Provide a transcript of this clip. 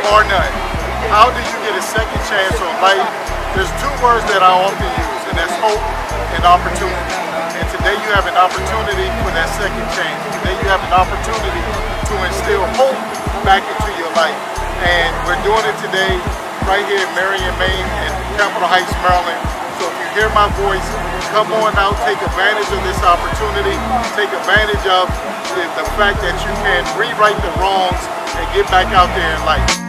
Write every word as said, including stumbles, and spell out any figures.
bar none. How did you get a second chance on life? There's two words that I often use, and that's hope and opportunity. And today you have an opportunity for that second chance. Today you have an opportunity to instill hope back into your life. And we're doing it today right here in Marion, Maine, and Capitol Heights, Maryland. So if you hear my voice, come on out, take advantage of this opportunity, take advantage of the, the fact that you can rewrite the wrongs and get back out there in life.